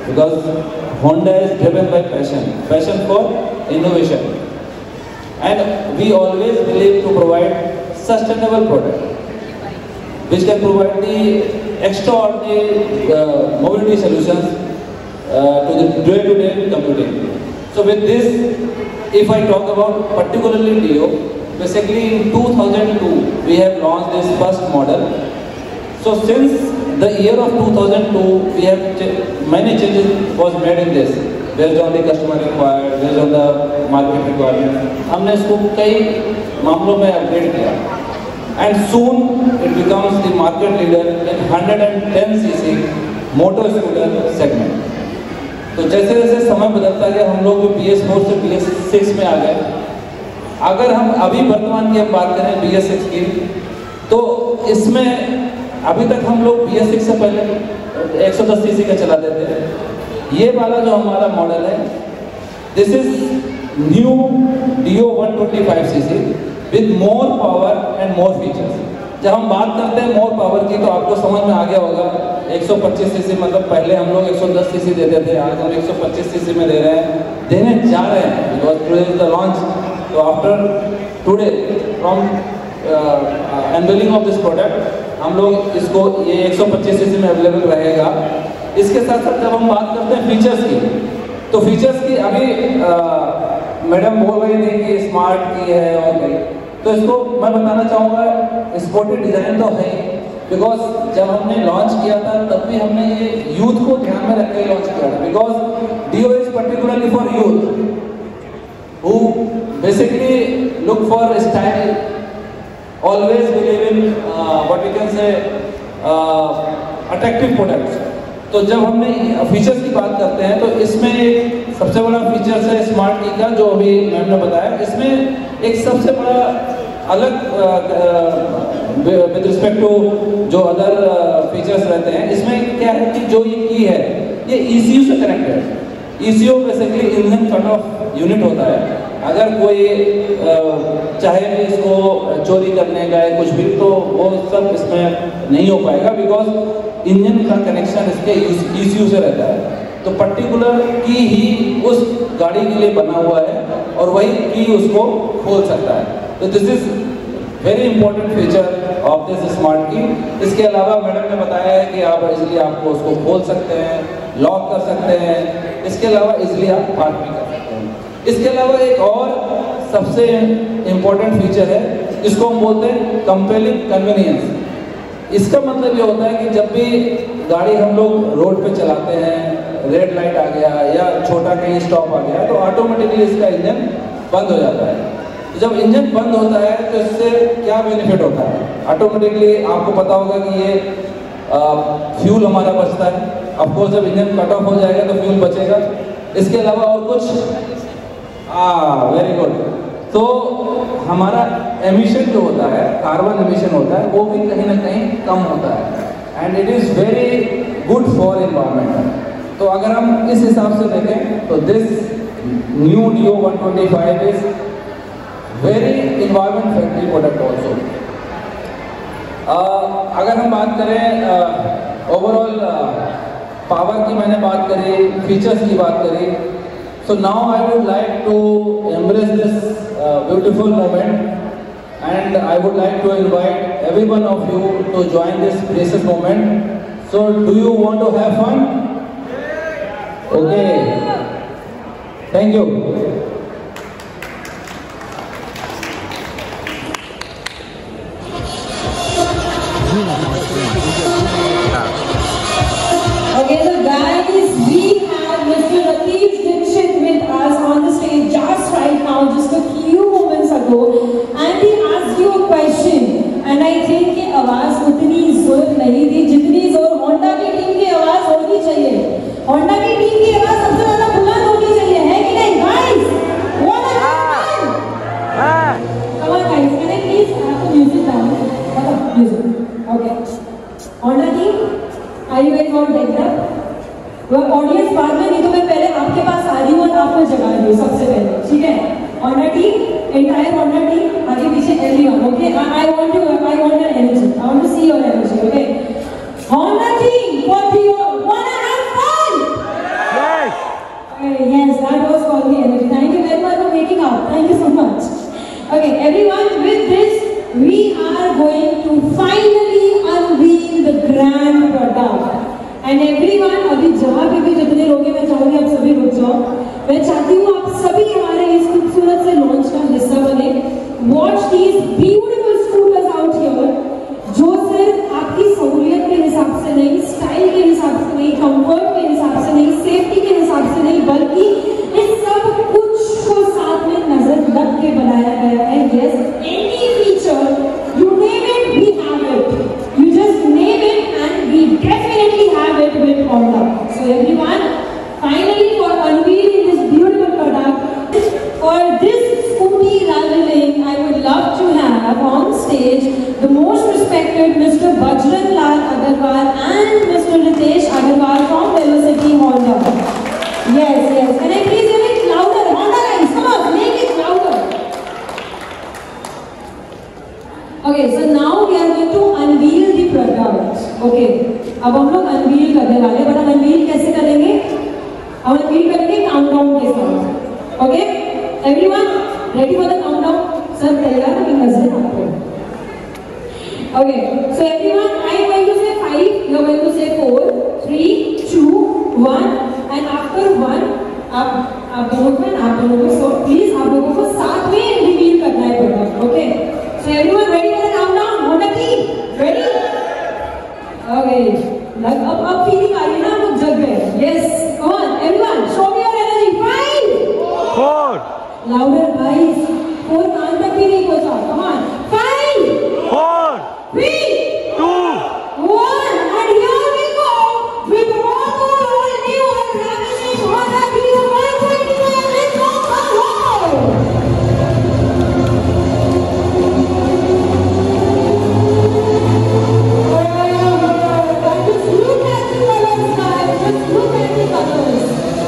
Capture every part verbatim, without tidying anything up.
because Honda is driven by passion, passion for innovation, and we always believe to provide sustainable product which can provide the extraordinary uh, mobility solutions uh, to the day-to-day commuting. So with this, if I talk about particularly Dio, basically in two thousand two we have launched this first model. So since the year of two thousand two, we have ch many changes was made in this based on the customer required, based on the market requirement. हमने इसको कई मामलों में upgrade किया, and soon it becomes the market leader in one hundred ten C C motor scooter segment. तो जैसे जैसे समय बदलता गया, हम लोग भी बी एस फोर से बी एस सिक्स में आ गए. अगर हम अभी वर्तमान की हम बात करें बी एस सिक्स की, तो इसमें अभी तक हम लोग बी एस सिक्स से पहले एक सौ दस सीसी का चलाते थे. ये वाला जो हमारा मॉडल है, this is new Dio one twenty five CC with more power and more features. जब हम बात करते हैं मोर पावर की, तो आपको समझ में आ गया होगा एक सौ पच्चीस सीसी, मतलब पहले हम लोग एक सौ दस सीसी देते थे, आज हम एक सौ पच्चीस सीसी में दे रहे हैं, देने जा रहे हैं. Because today is the launch. तो after today from unveiling of this product हम लोग इसको ये एक सौ पच्चीस सीसी में अवेलेबल रहेगा. इसके साथ साथ जब हम बात करते हैं फीचर्स की, तो फीचर्स की अभी मैडम बोल रही थी कि स्मार्ट की है और कहीं, तो इसको मैं बताना चाहूँगा स्पोर्टी डिज़ाइन तो है, बिकॉज जब हमने लॉन्च किया था तब भी हमने ये यूथ को ध्यान में रख के लॉन्च किया था. Because Dio is particularly for youth who basically look for style, always believe in what we can say attractive products. तो जब हमने फीचर्स की बात करते हैं, तो इसमें एक सबसे बड़ा फीचर्स है स्मार्ट की का, जो अभी मैम ने बताया. इसमें एक सबसे बड़ा अलग विद रिस्पेक्ट टू जो अदर फीचर्स रहते हैं, इसमें क्या है कि जो ये की है ये ई सी यू से कनेक्टेड है. E C U basically engine cut off unit होता है. अगर कोई चाहे भी इसको चोरी करने का है कुछ भी, तो वो सब इसमें नहीं हो पाएगा, बिकॉज इंजन का कनेक्शन इसके ई सी यू से रहता है. तो पर्टिकुलर की ही उस गाड़ी के लिए बना हुआ है और वही की उसको खोल सकता है. तो this is very important feature of this smart key. इसके अलावा मैडम ने बताया है कि आप इजली आपको उसको खोल सकते हैं, लॉक कर सकते हैं. इसके अलावा इजली आप पार्क भी कर सकते हैं. इसके अलावा एक और सबसे इम्पोर्टेंट फीचर है, इसको हम बोलते हैं कंपेलिंग कन्वीनियंस. इसका मतलब ये होता है कि जब भी गाड़ी हम लोग रोड पे चलाते हैं, रेड लाइट आ गया या छोटा कहीं स्टॉप आ गया, तो ऑटोमेटिकली इसका इंजन बंद हो जाता है. जब इंजन बंद होता है तो इससे क्या बेनिफिट होता है? ऑटोमेटिकली आपको पता होगा कि ये फ्यूल हमारा बचता है. ऑफकोर्स जब इंजन कट ऑफ हो जाएगा तो फ्यूल बचेगा. इसके अलावा और कुछ आ वेरी गुड. तो हमारा एमिशन जो होता है, कार्बन एमिशन होता है, वो भी कहीं ना कहीं कम होता है, and it is very good for environment. तो अगर हम इस हिसाब से देखें तो this new Dio one twenty five is very environment friendly product also. अगर हम बात करें ओवरऑल पावर की, मैंने बात करी, फीचर्स की बात करी. So now I would like to embrace this uh, beautiful moment, and I would like to invite every one of you to join this precious moment. So do you want to have fun? Okay. Thank you. Okay, so guys, we have Mister Lateef Dixit with us on the stage just right now, just a few moments ago, and he asked you a question, and I think कि आवाज उतनी जोर नहीं थी जितनी जोर Honda की team की आवाज होनी चाहिए. होंडा की टीम की आवाज सबसे ज्यादा बुलंद होनी चाहिए, है कि नहीं guys? What a fun! Come on guys, can I please have the music down? मतलब music. Okay. Honda team, are you guys all decked up? वह ऑडियंस बाद में, नहीं तो मैं पहले आपके पास आ रही हूँ और आपको जगा रही हूँ सबसे पहले, ठीक है? Honda team, entire Honda team, आगे पीछे everyone, okay? I want to, I want your energy. I want to see your energy, okay? Honda team, what do you wanna have fun? Okay, everyone, with this, we are going to finally unveil the grand product. And everyone, अभी जहाँ पे भी जितने लोग हैं, मैं चाहूँगी आप सभी रुक जाओ. मैं चाहती हूँ आप सभी हमारे इस खूबसूरत से लॉन्च का हिस्सा बने. Watch these beautiful scooters out here, जो सिर्फ आपकी सहूलियत के हिसाब से नहीं, स्टाइल के हिसाब से नहीं, कंफर्ट के हिसाब से नहीं, सेफ्टी के हिसाब से नहीं, बल्कि इस सब कुछ को साथ में नजर रख के बनाया गया है. Yes, any feature, you name it, we have it. You just name it and we definitely have it with Honda. So everyone, finally for unveiling this beautiful product, for this scooty rivaling, I would love to have on stage the most respected Mister Bajrang Lal Agarwal and Mister Ritesh Agarwal from Velocity Honda. Yes, yes. Can I please hear it louder? Honda guys, come on, make it louder. Okay, so now we are going to unveil the product. Okay, अब हम लोग unveil करने वाले हैं, but हम unveil कैसे करेंगे? हम unveil करेंगे countdown के साथ. Okay, everyone ready for the countdown? सब तैयार हैं नजर आपको? Okay, so everyone, I am going to say five, you are going to say four, three, two, one, and after one, आप आप दोनों को आप दोनों को so please आप लोगों को साथ में reveal करना है product. Okay, so everyone ready for the countdown? Honda team, ready? Okay, लग अब अब feeling आ रही है ना, हम लोग जग गए. Yes, come on, everyone, show me your energy. Five, four, louder guys. Four कान तक भी नहीं पहुंचा. Come on, five, four, three, two, one, and here we go with all new and ravishing Honda D one twenty-nine in Bangalore. Just look at the colors, guys. Just look at the colors.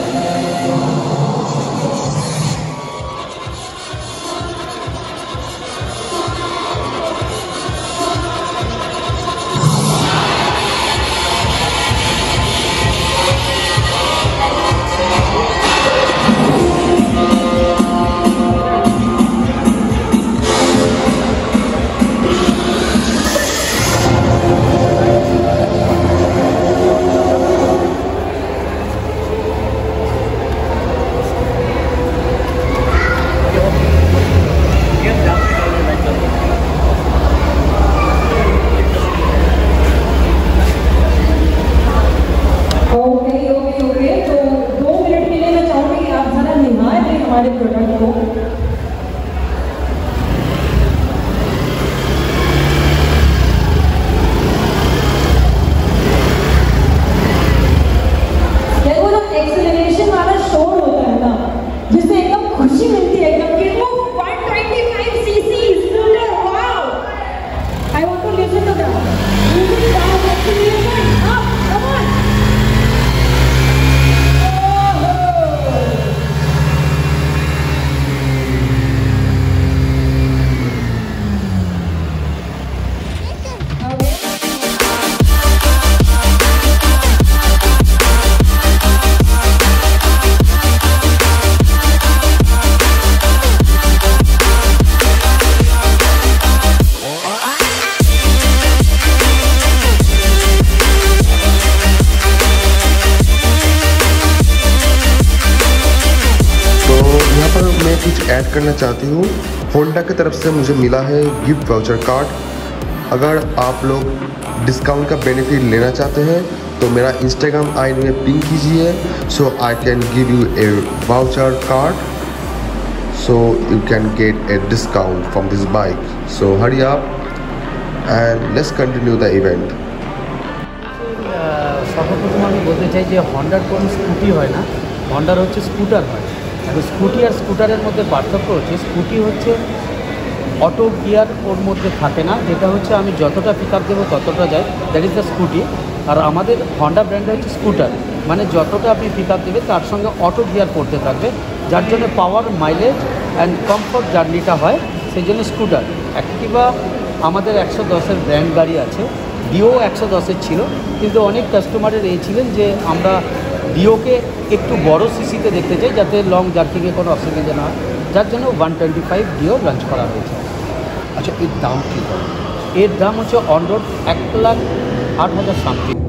कुछ add करना चाहती हूँ. Honda की तरफ से मुझे मिला है गिफ्ट वाउचर कार्ड. अगर आप लोग डिस्काउंट का बेनिफिट लेना चाहते हैं तो मेरा इंस्टाग्राम आईडी में पिन कीजिए, so I can give you a voucher card, so you can get a discount from this bike. So hurry up and let's continue the event. সর্বপ্রথম আমি বলতে চাই যে হন্ডার কোন স্কুটি হয় না, হন্ডার হচ্ছে স্কুটার হয়. তো স্কুটি আর স্কুটারের মধ্যে পার্থক্য হচ্ছে স্কুটি হচ্ছে অটো গিয়ার ওর মধ্যে থাকে না, যেটা হচ্ছে আমি যতটা পিক আপ দেবো ততটা যায়, দ্যাট ইজ দ্য স্কুটি. আর আমাদের হন্ডা ব্র্যান্ড হচ্ছে স্কুটার, মানে যতটা আপনি পিক আপ দেবে তার সঙ্গে অটো গিয়ার করতে থাকবে, যার জন্য পাওয়ার, মাইলেজ অ্যান্ড কমফর্ট জার্নিটা হয়, সেই জন্য স্কুটার. অ্যাক্টিভা আমাদের একশো দশের ব্র্যান্ড গাড়ি আছে, ডিও একশো দশের ছিল, কিন্তু অনেক কাস্টমারের এই ছিলেন যে আমরা ডিওকে একটু বড় সিসিতে দেখতে চাই যাতে লং জার্কিংয়ে কোনো অসুবিধা না হয়, যার জন্য one twenty five Dio launch করা হয়েছে। আচ্ছা, এর দাম কী? এর দাম হচ্ছে অন রোড এক লাখ আট হাজার সামথিং।